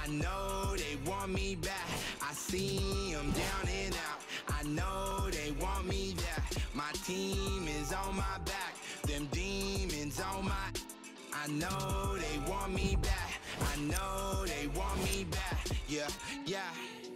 know they want me back. I see them down and out. I know they want me there. My team is on my back. Them demons on my... I know they want me back. I know they want me back. Yeah, yeah.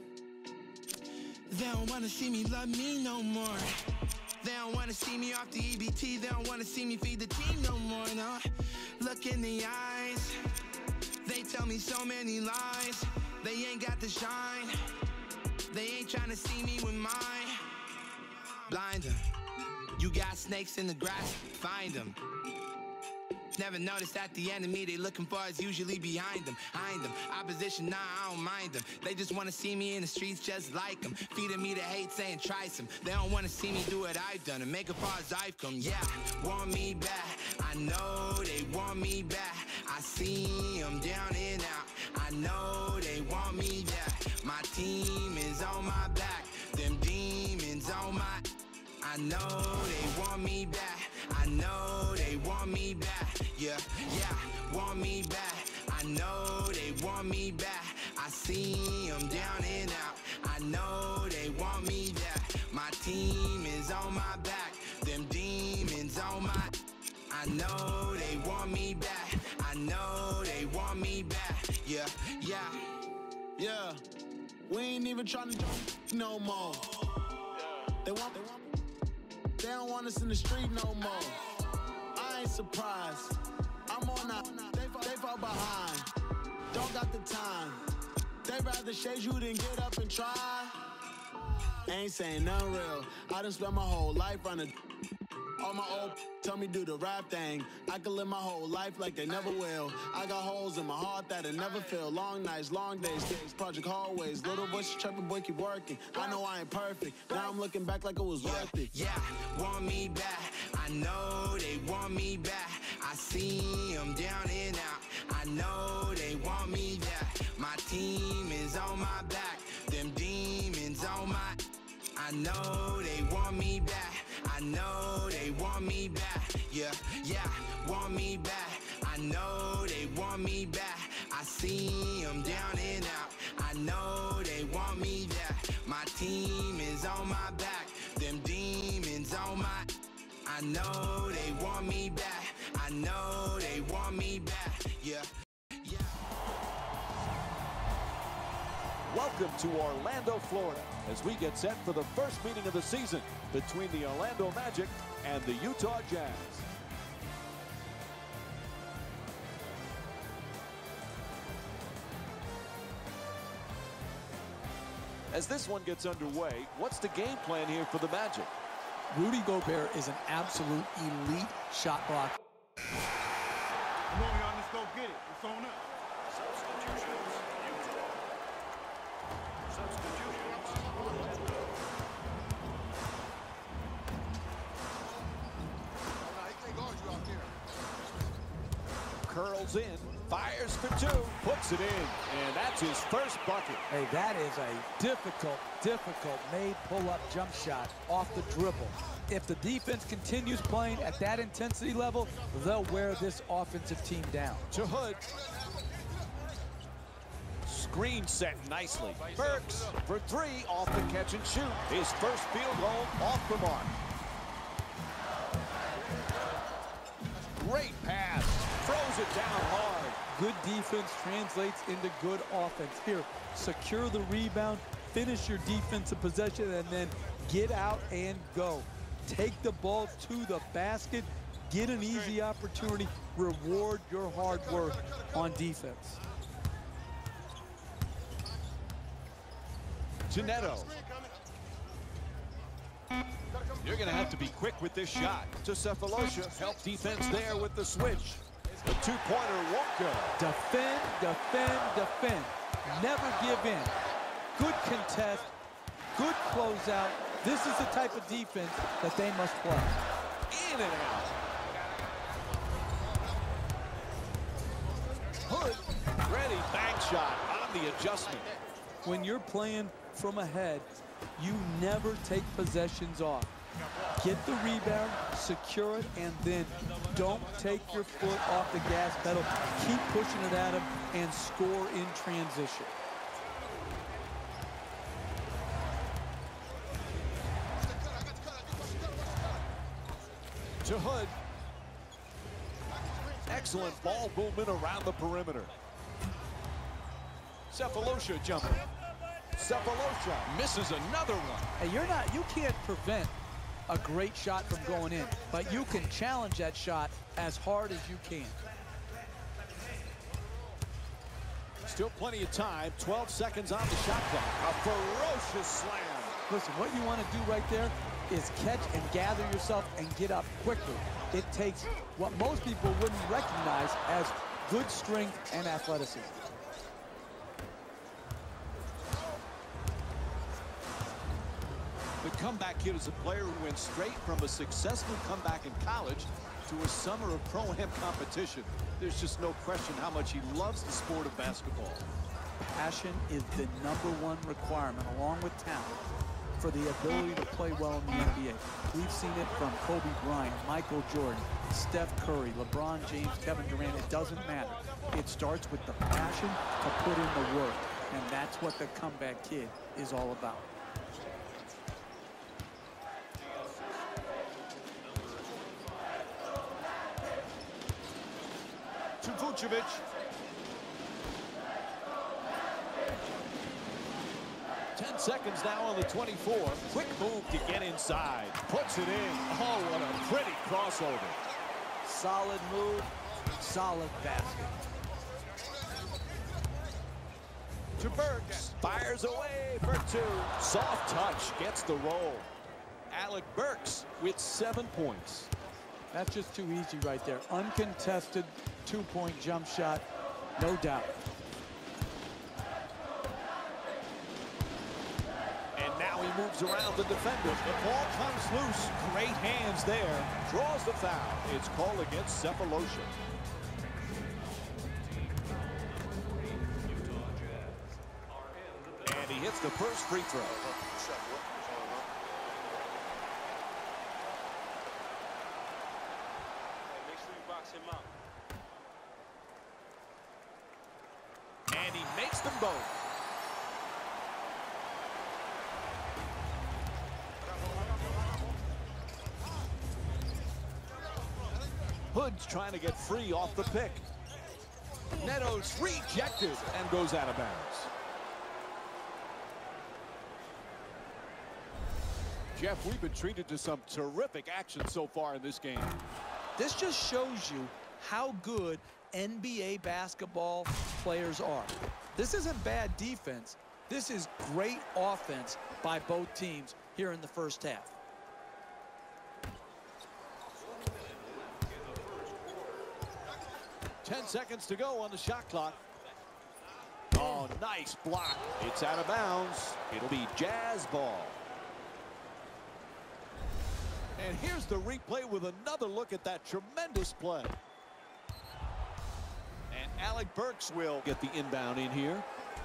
They don't wanna see me love me no more. They don't wanna see me off the EBT. They don't wanna see me feed the team no more, no. Look in the eyes. They tell me so many lies. They ain't got the shine. They ain't tryna see me with mine. Blind them. You got snakes in the grass, find them. Never noticed that the enemy they looking for is usually behind them. Opposition, nah, I don't mind them. They just wanna see me in the streets just like them. Feeding me the hate, saying try some. They don't wanna see me do what I've done and make it far as I've come. Yeah, want me back. I know they want me back. I see them down and out. I know they want me there. My team is on my back. Them demons on my... I know they want me back. I know they want me back. Yeah, yeah, want me back. I know they want me back. I see them down and out. I know they want me there. My team is on my back. Them demons on my... I know they want me back. I know they want me back. Yeah, yeah. Yeah, we ain't even trying to jump no more. They don't want us in the street no more. I ain't surprised. I'm on out. They fall behind. Don't got the time. They rather shade you than get up and try. Ain't saying nothing real. I done spent my whole life running. All my old tell me do the rap thing. I can live my whole life like they never will. I got holes in my heart that I never fill. Long nights, long days, project hallways. Little voices trapping, boy, keep working. I know I ain't perfect. Now I'm looking back like it was worth it. Yeah, want me back. I know they want me back. I see them down and out. I know they want me there. My team is on my back. Them demons on my... I know they want me back. I know they want me back. Yeah, yeah, want me back. I know they want me back. I see them down and out. I know they want me there. My team is on my back. Them demons on my... I know they want me back. I know they want me back. Yeah, yeah. Welcome to Orlando, Florida, as we get set for the first meeting of the season between the Orlando Magic and the Utah Jazz. As this one gets underway, what's the game plan here for the Magic? Rudy Gobert is an absolute elite shot blocker. Come on, y'all, let's go get it. It's on up. Curls in, fires for two, puts it in, and that's his first bucket. Hey, that is a difficult made pull-up jump shot off the dribble. If the defense continues playing at that intensity level, they'll wear this offensive team down. To Hood. Screen set nicely. Burks for three, off the catch and shoot. His first field goal off the mark. Great pass. Throws it down hard. Good defense translates into good offense. Here, secure the rebound, finish your defensive possession, and then get out and go. Take the ball to the basket, get an easy opportunity, reward your hard work on defense. To Neto. You're going to have to be quick with this shot. To Cephalosha, help defense there with the switch. The two-pointer won't go. Defend, defend, defend. Never give in. Good contest, good closeout. This is the type of defense that they must play. In and out. Hood, ready, bank shot on the adjustment. When you're playing from ahead, you never take possessions off. Get the rebound, secure it, and then don't take your foot off the gas pedal. Keep pushing it at him and score in transition. To Hood. Excellent ball movement around the perimeter. Sefolosha jumping. Sefolosha misses another one. Hey, you can't prevent a great shot from going in, but you can challenge that shot as hard as you can. Still plenty of time. 12 seconds on the shot clock. A ferocious slam. Listen, what you want to do right there is catch and gather yourself and get up quickly. It takes what most people wouldn't recognize as good strength and athleticism. The comeback kid is a player who went straight from a successful comeback in college to a summer of pro-am competition. There's just no question how much he loves the sport of basketball. Passion is the #1 requirement, along with talent, for the ability to play well in the NBA. We've seen it from Kobe Bryant, Michael Jordan, Steph Curry, LeBron James, Kevin Durant. It doesn't matter. It starts with the passion to put in the work, and that's what the comeback kid is all about. To Vucevic. Ten seconds now on the 24. Quick move to get inside. Puts it in. Oh, what a pretty crossover. Solid move, solid basket. To Burks. Fires away for two. Soft touch gets the roll. Alec Burks with 7 points. That's just too easy right there. Uncontested two-point jump shot, no doubt. And now he moves around the defender. The ball comes loose. Great hands there. Draws the foul. It's called against Sefolosha. And he hits the first free throw. And he makes them both. Hood's trying to get free off the pick. Neto's rejected and goes out of bounds. Jeff, we've been treated to some terrific action so far in this game. This just shows you how good NBA basketball players are. This isn't bad defense. This is great offense by both teams here in the first half. Ten seconds to go on the shot clock. Oh, nice block. It's out of bounds. It'll be Jazz ball. And here's the replay with another look at that tremendous play. And Alec Burks will get the inbound in here.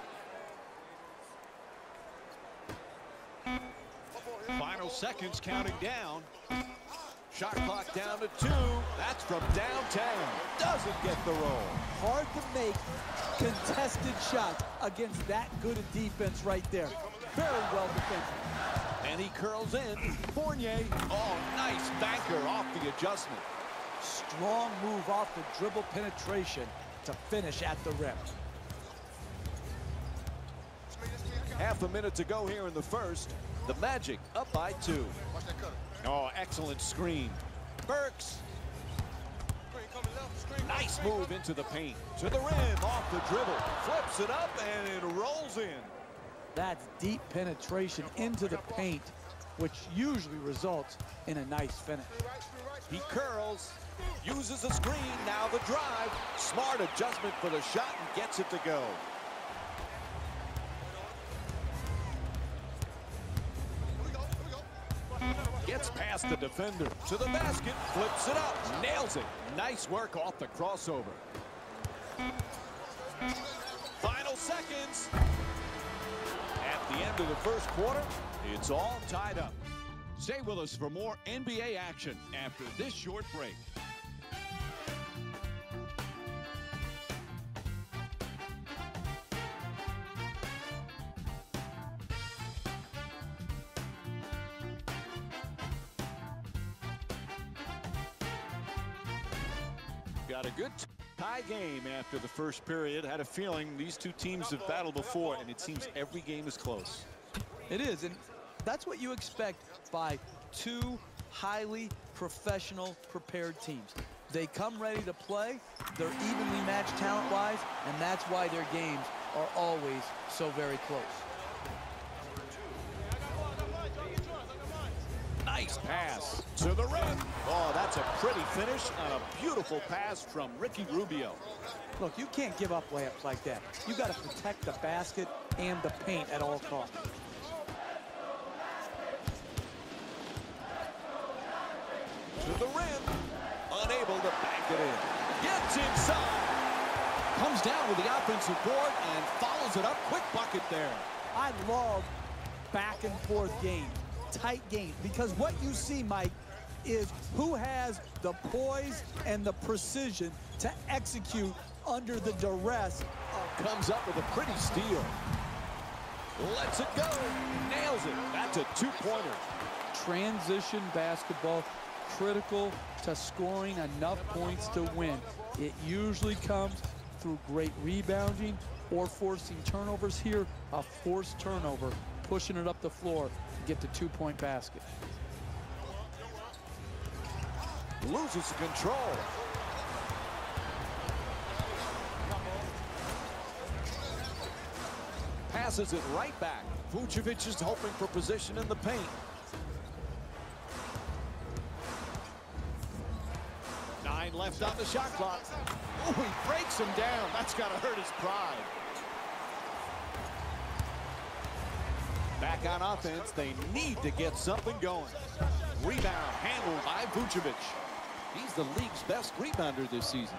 Final seconds counting down. Shot clock down to 2. That's from downtown. Doesn't get the roll. Hard to make contested shots against that good a defense right there. Very well defended. And he curls in. Fournier. Oh, nice banker off the adjustment. Strong move off the dribble penetration to finish at the rim. Half a minute to go here in the first. The Magic up by 2. Oh, excellent screen. Burks. Nice move into the paint. To the rim, off the dribble. Flips it up and it rolls in. That's deep penetration into the paint, which usually results in a nice finish. He curls, uses a screen, now the drive. Smart adjustment for the shot and gets it to go. Gets past the defender to the basket, flips it up, nails it. Nice work off the crossover. Final seconds. At the end of the first quarter, it's all tied up. Stay with us for more NBA action after this short break. Got a good tie game after the first period. Had a feeling these two teams have battled before, and it seems every game is close. It is, and that's what you expect by two highly professional, prepared teams. They come ready to play. They're evenly matched talent-wise, and that's why their games are always so very close. Nice pass to the rim. Oh, that's a pretty finish on a beautiful pass from Ricky Rubio. Look, you can't give up layups like that. You got to protect the basket and the paint at all costs. To the rim, unable to bank it in. Gets inside. Comes down with the offensive board and follows it up. Quick bucket there. I love back and forth games, tight games, because what you see, Mike, is who has the poise and the precision to execute under the duress. Comes up with a pretty steal. Lets it go. Nails it. That's a two-pointer. Transition basketball, critical to scoring enough points to win. It usually comes through great rebounding or forcing turnovers. Here, a forced turnover, pushing it up the floor to get the two-point basket. Loses control. Passes it right back. Vucevic is hoping for position in the paint. Nine left on the shot clock. Oh, he breaks him down. That's got to hurt his pride. Back on offense, they need to get something going. Rebound handled by Vucevic. He's the league's best rebounder this season.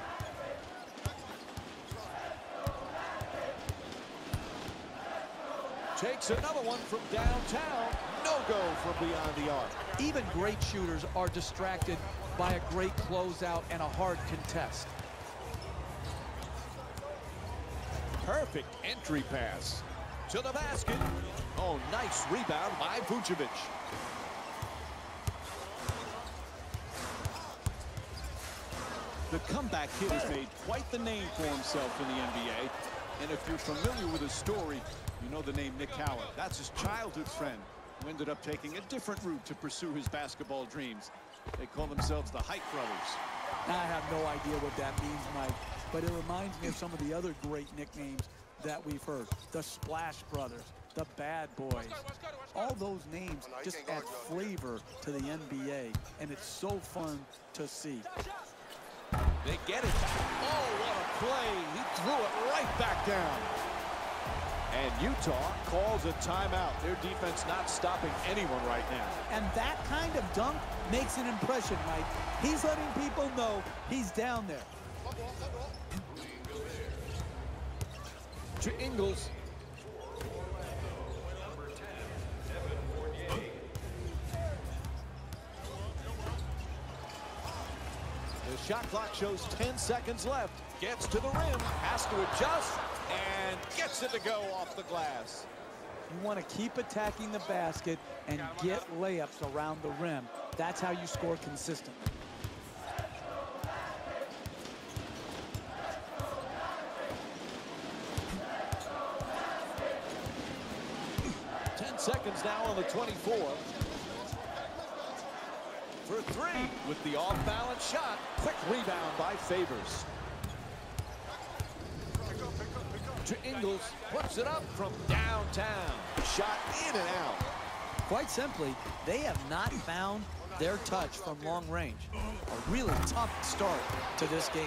Takes another one from downtown. No go from beyond the arc. Even great shooters are distracted by a great closeout and a hard contest. Perfect entry pass to the basket. Oh, nice rebound by Vucevic. The comeback kid has made quite the name for himself in the NBA. And if you're familiar with his story, you know the name Nick Howard. That's his childhood friend who ended up taking a different route to pursue his basketball dreams. They call themselves the Height Brothers. I have no idea what that means, Mike, but it reminds me of some of the other great nicknames that we've heard. The Splash Brothers, the Bad Boys. All those names just add flavor to the NBA, and it's so fun to see. They get it back. Oh, what a play. He threw it right back down. And Utah calls a timeout. Their defense not stopping anyone right now. And that kind of dunk makes an impression, Mike. He's letting people know he's down there. To Ingles. The shot clock shows 10 seconds left. Gets to the rim, has to adjust, and gets it to go off the glass. You want to keep attacking the basket and get layups around the rim. That's how you score consistently. Seconds now on the 24. For three with the off-balance shot. Quick rebound by Favors. To Ingles, puts it up from downtown. Shot in and out. Quite simply, they have not found their touch from long range. A really tough start to this game.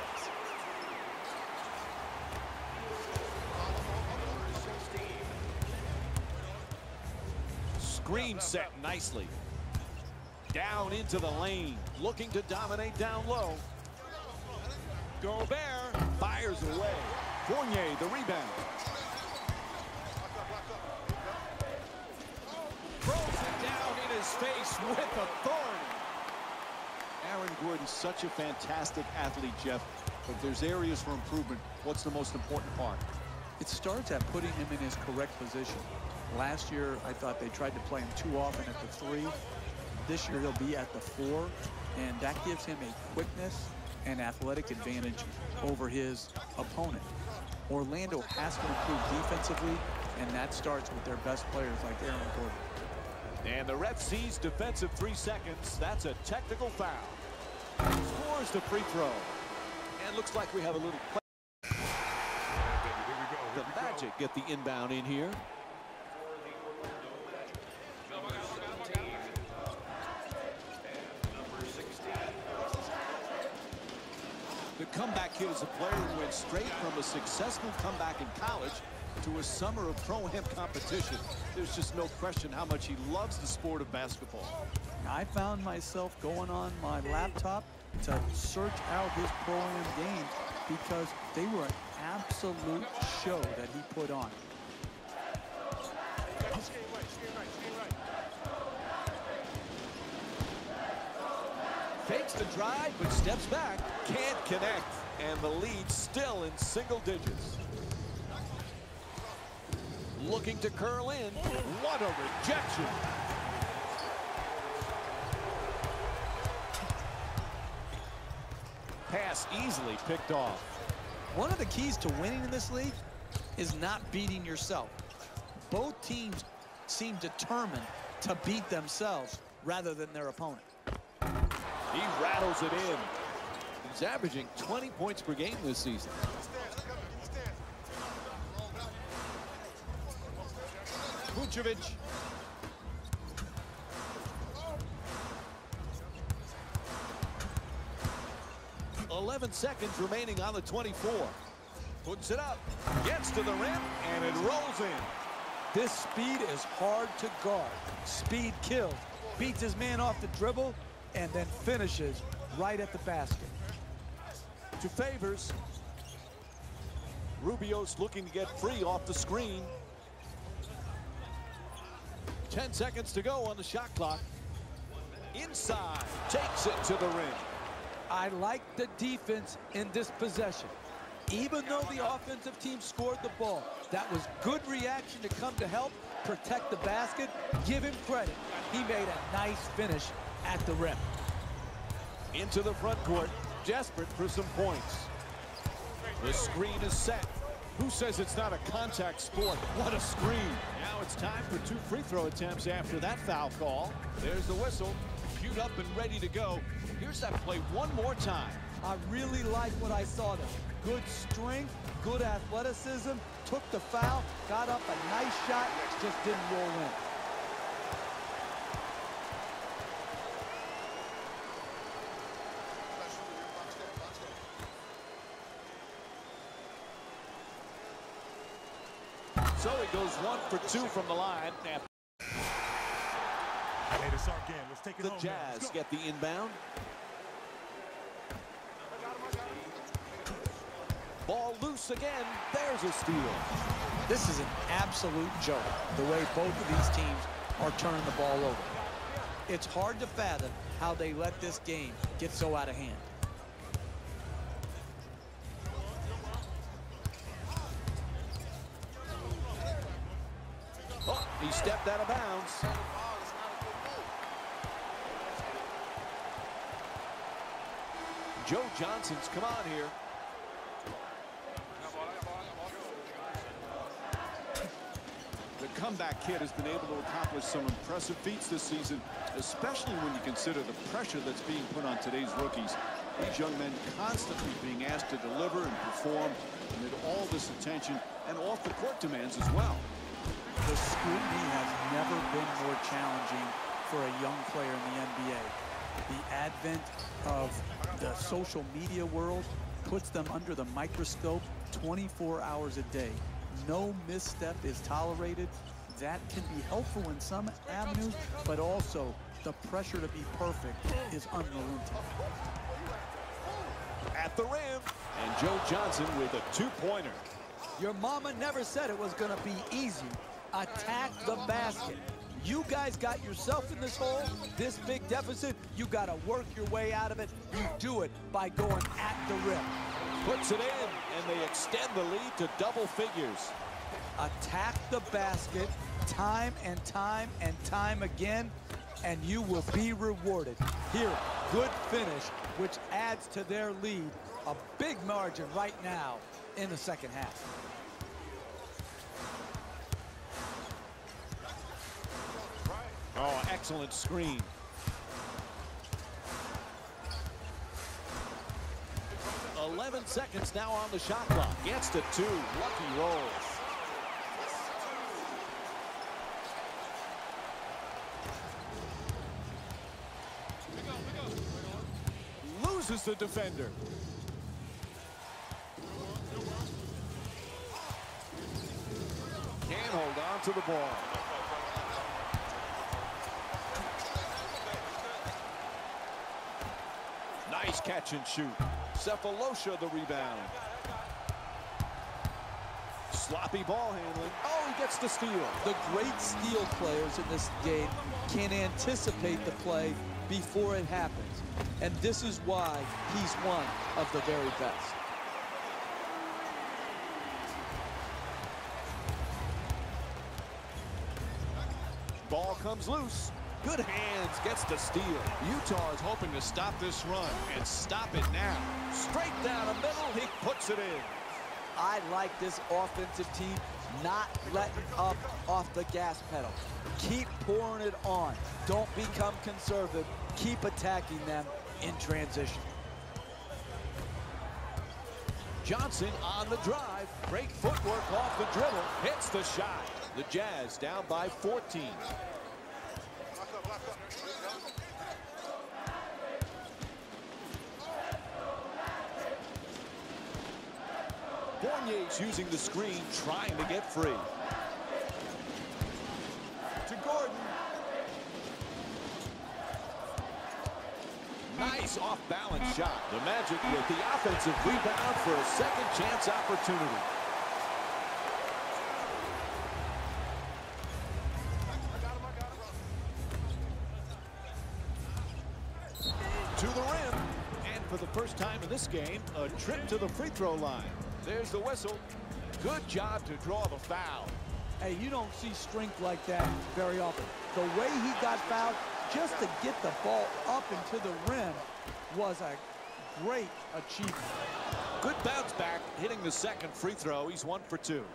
Screen set nicely. Down into the lane, looking to dominate down low. Gobert fires away. Fournier, the rebound. Throws it down in his face with authority. Aaron Gordon's such a fantastic athlete, Jeff, but there's areas for improvement. What's the most important part? It starts at putting him in his correct position. Last year, I thought they tried to play him too often at the 3. This year, he'll be at the 4, and that gives him a quickness and athletic advantage over his opponent. Orlando has to improve defensively, and that starts with their best players like Aaron Gordon. And the ref sees defensive 3 seconds. That's a technical foul. Scores the free throw. And looks like we have a little play. The Magic get the inbound in here. The comeback kid is a player who went straight from a successful comeback in college to a summer of pro-am competition. There's just no question how much he loves the sport of basketball. I found myself going on my laptop to search out his pro-am games because they were an absolute show that he put on. Fakes the drive, but steps back. Can't connect. And the lead still in single digits. Looking to curl in. What a rejection. Pass easily picked off. One of the keys to winning in this league is not beating yourself. Both teams seem determined to beat themselves rather than their opponent. He rattles it in. He's averaging 20 points per game this season. Vucevic. "11 seconds remaining on the 24. Puts it up, gets to the rim, and it rolls in. This speed is hard to guard. Speed kills. Beats his man off the dribble and then finishes right at the basket. To Favors. Rubio's looking to get free off the screen. 10 seconds to go on the shot clock. Inside, takes it to the rim. I like the defense in this possession. Even though the offensive team scored the ball, that was good reaction to come to help protect the basket. Give him credit. He made a nice finish at the rim. Into the front court, desperate for some points. The screen is set. Who says it's not a contact sport? What a screen. Now it's time for 2 free throw attempts after that foul call. There's the whistle. Queued up and ready to go. Here's that play one more time. I really like what I saw there. Good strength, good athleticism, took the foul, got up a nice shot, just didn't roll in. So he goes 1 for 2 from the line. Hey, it's our game. Let's take it The home, Jazz get the inbound. Ball loose again. There's a steal. This is an absolute joke, the way both of these teams are turning the ball over. It's hard to fathom how they let this game get so out of hand. Oh, he stepped out of bounds. Joe Johnson's come on here. The comeback kid has been able to accomplish some impressive feats this season, especially when you consider the pressure that's being put on today's rookies. These young men constantly being asked to deliver and perform amid all this attention and off-the-court demands as well. The scrutiny has never been more challenging for a young player in the NBA. The advent of the social media world puts them under the microscope 24 hours a day. No misstep is tolerated. That can be helpful in some avenues, but also the pressure to be perfect is unrelenting. At the rim, and Joe Johnson with a 2-pointer. Your mama never said it was going to be easy. Attack the basket. You guys got yourself in this hole, this big deficit. You got to work your way out of it. You do it by going at the rim. Puts it in, and they extend the lead to double figures. Attack the basket time and time and time again, and you will be rewarded. Here, good finish, which adds to their lead. A big margin right now in the second half. Oh, excellent screen. "11 seconds now on the shot clock. Gets to 2. Lucky rolls. Loses the defender. Can't hold on to the ball. Nice catch and shoot. Sefolosha the rebound. Sloppy ball handling. Oh, he gets the steal. The great steal players in this game can anticipate the play before it happens. And this is why he's one of the very best. Ball comes loose. Good hands, gets the steal. Utah is hoping to stop this run and stop it now. Straight down the middle, he puts it in. I like this offensive team not letting up off the gas pedal. Keep pouring it on. Don't become conservative. Keep attacking them in transition. Johnson on the drive. Great footwork off the dribble. Hits the shot. The Jazz down by 14. Fournier's using the screen, trying to get free. To Gordon. Nice off-balance shot. The Magic with the offensive rebound for a second chance opportunity. To the rim. And for the first time in this game, a trip to the free throw line. There's the whistle. Good job to draw the foul. Hey, you don't see strength like that very often. The way he got fouled just to get the ball up into the rim was a great achievement. Good bounce back, hitting the second free throw. He's 1 for 2.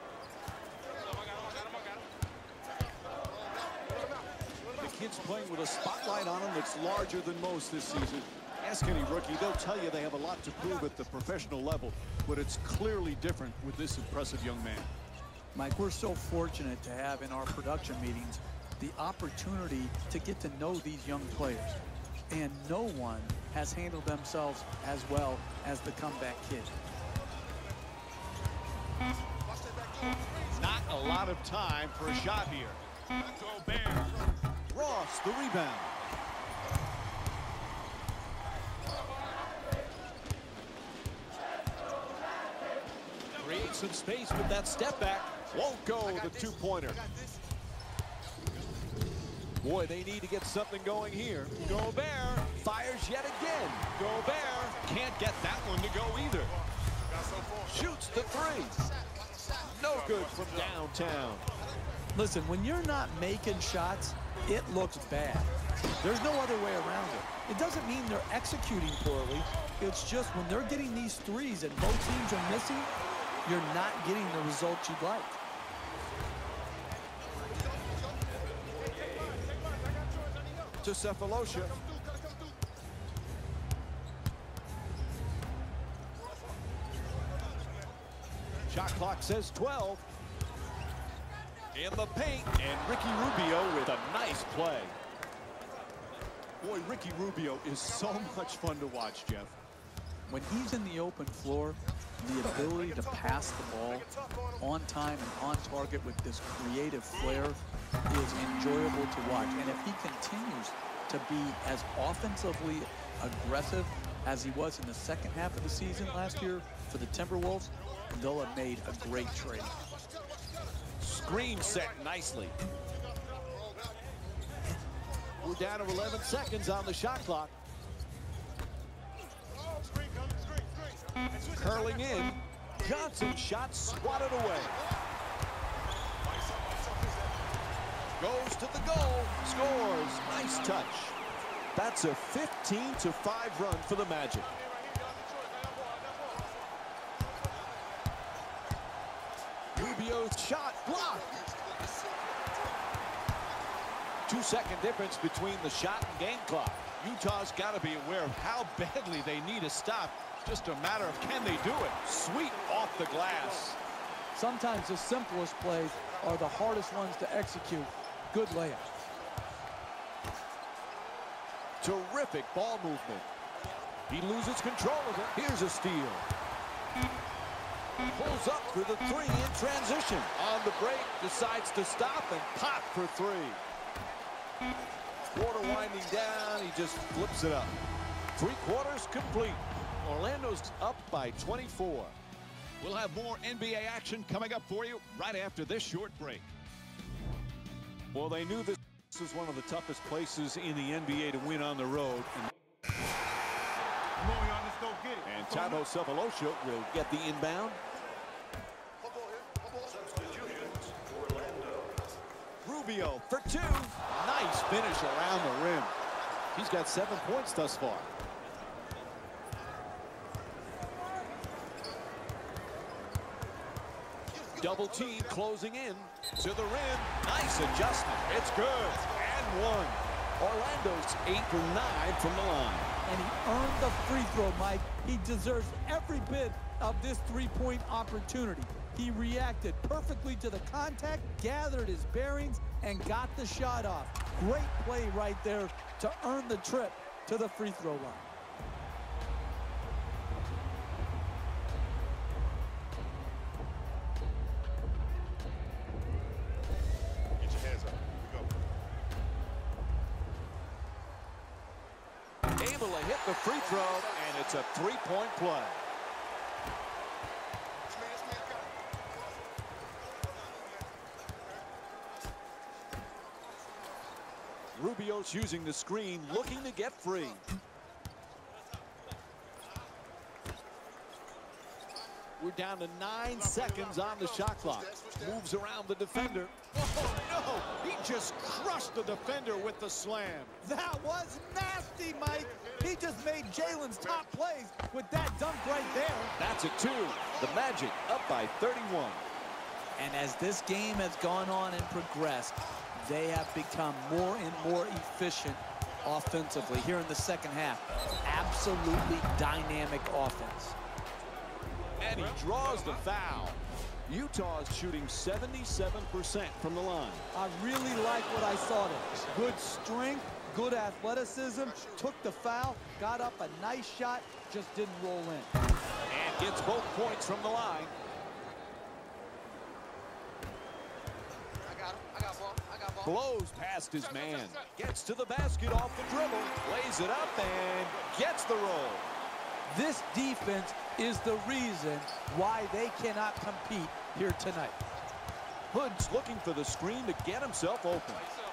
The kid's playing with a spotlight on him that's larger than most this season. Ask any rookie, they'll tell you they have a lot to prove at the professional level, but it's clearly different with this impressive young man. Mike, we're so fortunate to have in our production meetings the opportunity to get to know these young players. And no one has handled themselves as well as the comeback kid. Not a lot of time for a shot here. Go Bear. Ross, the rebound. Create some space with that step back. Won't go the two-pointer. Boy, they need to get something going here. Gobert fires yet again. Gobert can't get that one to go either. Shoots the three. No good from downtown. Listen, when you're not making shots, it looks bad. There's no other way around it. It doesn't mean they're executing poorly. It's just when they're getting these threes and both teams are missing, you're not getting the results you'd like. To Sefolosha. Shot clock says 12. In the paint, and Ricky Rubio with a nice play. Boy, Ricky Rubio is so much fun to watch, Jeff. When he's in the open floor, the ability to pass the ball on time and on target with this creative flair is enjoyable to watch. And if he continues to be as offensively aggressive as he was in the second half of the season last year for the Timberwolves, they'll have made a great trade. Screen set nicely. We're down to 11 seconds on the shot clock. Curling in. Johnson's shot swatted away. Goes to the goal. Scores. Nice touch. That's a 15-5 run for the Magic. Rubio's shot blocked. 2-second difference between the shot and game clock. Utah's got to be aware of how badly they need a stop. Just a matter of can they do it. Sweet off the glass. Sometimes the simplest plays are the hardest ones to execute. Good layup. Terrific ball movement. He loses control of it. Here's a steal. Pulls up for the three in transition. On the break, decides to stop and pop for three. Quarter winding down, he just flips it up. 3 quarters complete. Orlando's up by 24. We'll have more NBA action coming up for you right after this short break. Well, they knew this was one of the toughest places in the NBA to win on the road. And Thabo Sefolosha will get the inbound. Rubio for 2. Nice finish around the rim. He's got 7 points thus far. Double team closing in to the rim. Nice adjustment. It's good. And 1. Orlando's 8 for 9 from the line. And he earned the free throw, Mike. He deserves every bit of this three-point opportunity. He reacted perfectly to the contact, gathered his bearings, and got the shot off. Great play right there to earn the trip to the free throw line. Get your hands up. Here we go. Able to hit the free throw, and it's a 3-point play. Rubio's using the screen, looking to get free. We're down to 9 seconds on the shot clock. Moves around the defender. Oh, no! He just crushed the defender with the slam. That was nasty, Mike. He just made Jalen's top plays with that dunk right there. That's a 2. The Magic up by 31. And as this game has gone on and progressed, they have become more and more efficient offensively here in the second half. Absolutely dynamic offense. And he draws the foul. Utah's shooting 77% from the line. I really like what I saw there. Good strength, good athleticism, took the foul, got up a nice shot, just didn't roll in. And gets both points from the line. Blows past his man. Gets to the basket off the dribble. Lays it up and gets the roll. This defense is the reason why they cannot compete here tonight. Hood's looking for the screen to get himself open.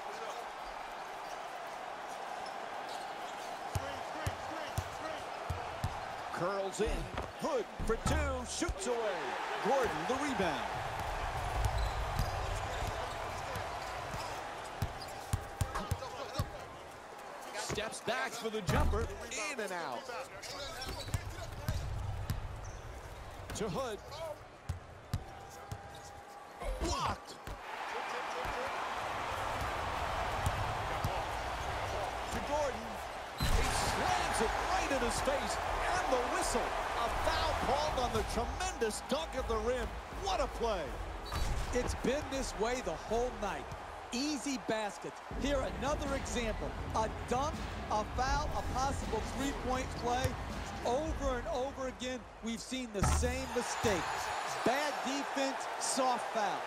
Curls in. Hood for 2. Shoots away. Gordon the rebound. Steps back for the jumper. In and out. To Hood. Blocked. To Gordon. He slams it right in his face. And the whistle. A foul called on the tremendous dunk at the rim. What a play. It's been this way the whole night. Easy baskets. Here, another example. A dunk, a foul, a possible three-point play. Over and over again, we've seen the same mistakes. Bad defense, soft fouls.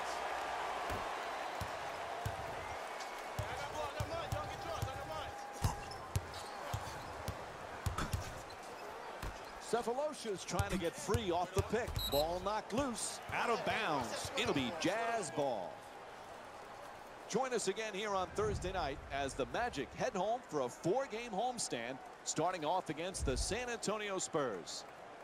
Sefolosha's trying to get free off the pick. Ball knocked loose. Out of bounds. It'll be Jazz ball. Join us again here on Thursday night as the Magic head home for a 4-game homestand, starting off against the San Antonio Spurs.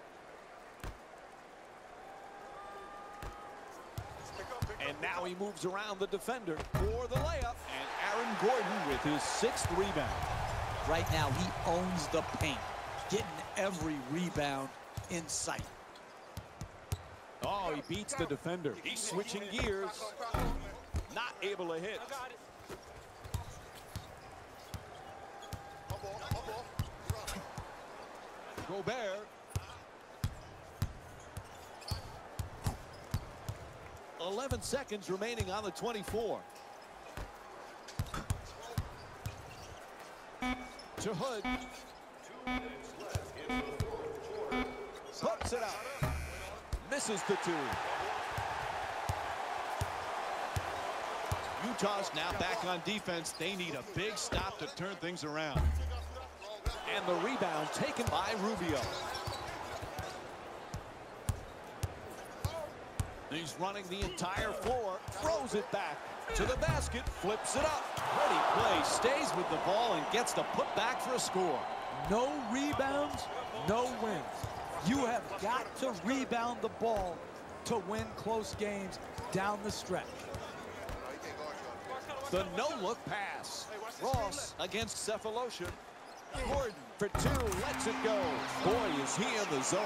And now he moves around the defender for the layup. And Aaron Gordon with his 6th rebound. Right now, he owns the paint, getting every rebound in sight. Oh, he beats the defender. He's switching gears. Not able to hit. Gobert. 11 seconds remaining on the 24. To Hood. Puts it out. Misses the 2. Utah's now back on defense. They need a big stop to turn things around. And the rebound taken by Rubio. He's running the entire floor, throws it back to the basket, flips it up. Pretty play, stays with the ball and gets the put back for a score. No rebounds, no wins. You have got to rebound the ball to win close games down the stretch. The no-look pass. Ross against Cephalosha. Gordon for 2, lets it go. Boy, is he in the zone.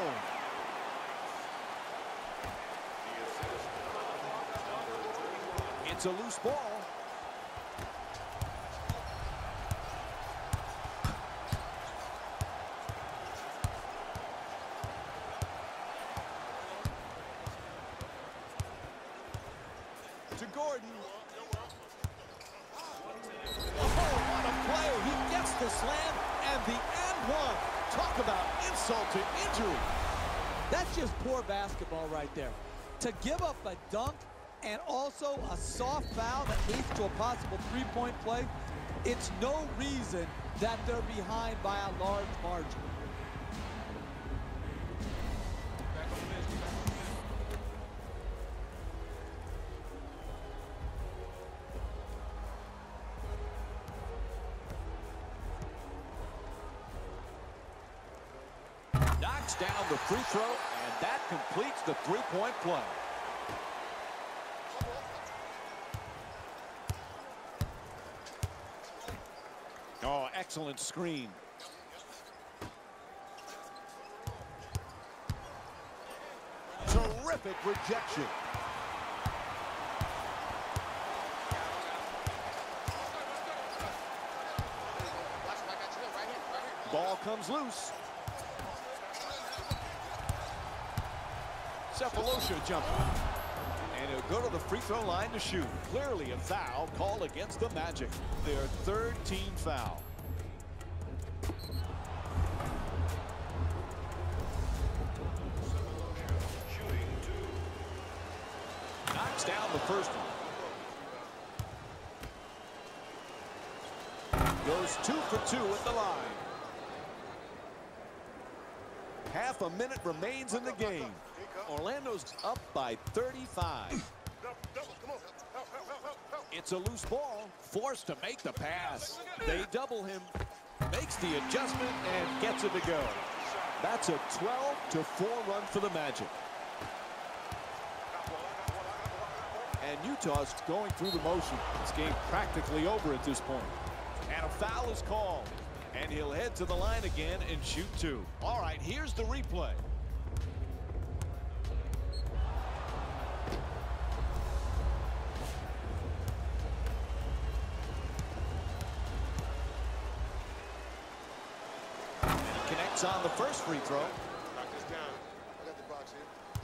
It's a loose ball. To Gordon. Oh, what a play. He gets the slam and the and one. Talk about insult to injury. That's just poor basketball right there. To give up a dunk and also a soft foul that leads to a possible 3-point play, it's no reason that they're behind by a large margin. Knocks down the free throw, and that completes the 3-point play. Oh, excellent screen. Terrific rejection. Ball comes loose. Cephalosha jumper. And he'll go to the free throw line to shoot. Clearly a foul called against the Magic. Their 3rd team foul. Knocks down the first one. Goes 2 for 2 at the line. Half a minute remains in the game. Orlando's up by 35. It's a loose ball, forced to make the pass. They double him, makes the adjustment, and gets it to go. That's a 12-4 run for the Magic. And Utah's going through the motion. This game practically over at this point. And a foul is called. And he'll head to the line again and shoot 2. All right, here's the replay. Connects on the first free throw. Knock this down. I got the box here.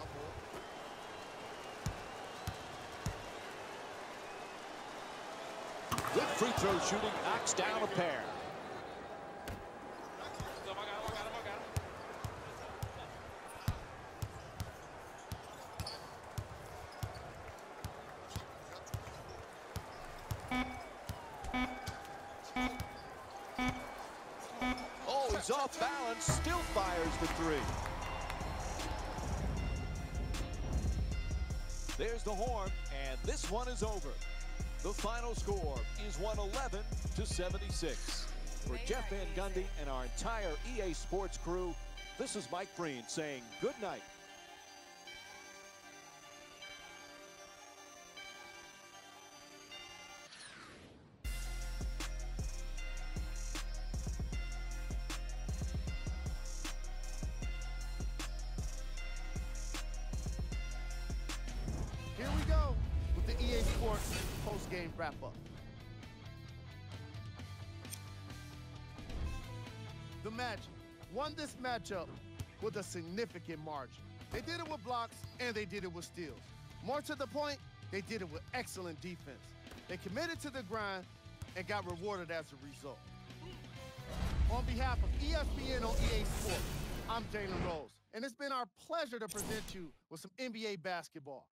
I'm Good free throw shooting, knocks down a pair. Oh, he's off balance, still fires the 3. There's the horn, and this one is over. The final score is 111-76. For Jeff Van Gundy and our entire EA Sports crew, this is Mike Breen saying good night. Here we go with the EA Sports post-game wrap-up. The Magic won this matchup with a significant margin. They did it with blocks, and they did it with steals. More to the point, they did it with excellent defense. They committed to the grind and got rewarded as a result. On behalf of ESPN on EA Sports, I'm Jalen Rose, and it's been our pleasure to present you with some NBA basketball.